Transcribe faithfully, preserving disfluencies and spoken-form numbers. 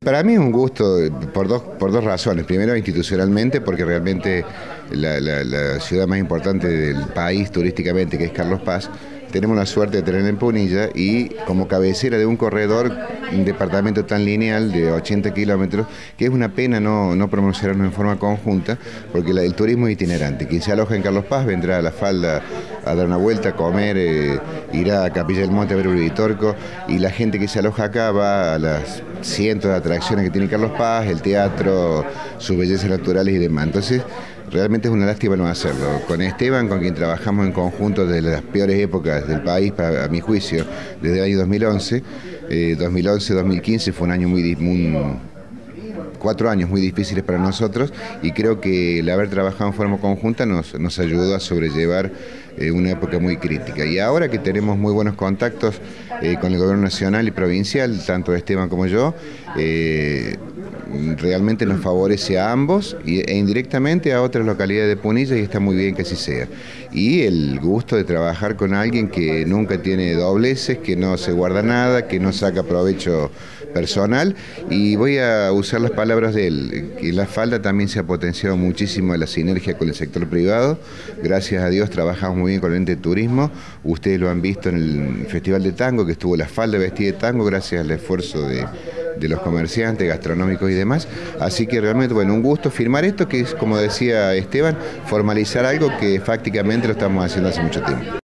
Para mí es un gusto por dos, por dos razones. Primero, institucionalmente, porque realmente la, la, la ciudad más importante del país turísticamente, que es Carlos Paz, tenemos la suerte de tener en Punilla y como cabecera de un corredor, un departamento tan lineal de ochenta kilómetros, que es una pena no, no promocionarnos en forma conjunta, porque la, el turismo es itinerante. Quien se aloja en Carlos Paz vendrá a La Falda a dar una vuelta, a comer, eh, irá a Capilla del Monte a ver Uritorco, y la gente que se aloja acá va a las cientos de atracciones que tiene Carlos Paz, el teatro, sus bellezas naturales y demás. Entonces, realmente es una lástima no hacerlo. Con Esteban, con quien trabajamos en conjunto desde las peores épocas del país, para, a mi juicio, desde el año dos mil once, eh, dos mil once dos mil quince fue un año muy, muy cuatro años muy difíciles para nosotros, y creo que el haber trabajado en forma conjunta nos, nos ayudó a sobrellevar eh, una época muy crítica. Y ahora que tenemos muy buenos contactos eh, con el gobierno nacional y provincial, tanto Esteban como yo, eh, realmente nos favorece a ambos e indirectamente a otras localidades de Punilla, y está muy bien que así sea. Y el gusto de trabajar con alguien que nunca tiene dobleces, que no se guarda nada, que no saca provecho personal, y voy a usar las palabras de él, que en La Falda también se ha potenciado muchísimo la sinergia con el sector privado. Gracias a Dios trabajamos muy bien con el ente de turismo, ustedes lo han visto en el Festival de Tango, que estuvo La Falda vestida de tango gracias al esfuerzo de, de los comerciantes, gastronómicos y demás. Así que realmente, bueno, un gusto firmar esto, que es, como decía Esteban, formalizar algo que prácticamente lo estamos haciendo hace mucho tiempo.